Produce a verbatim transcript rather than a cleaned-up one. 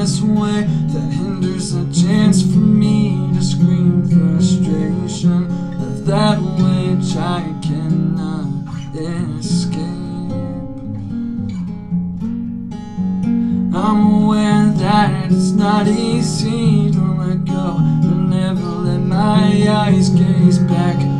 this way that hinders a chance for me to scream frustration of that which I cannot escape. I'm aware that it's not easy to let go, but never let my eyes gaze back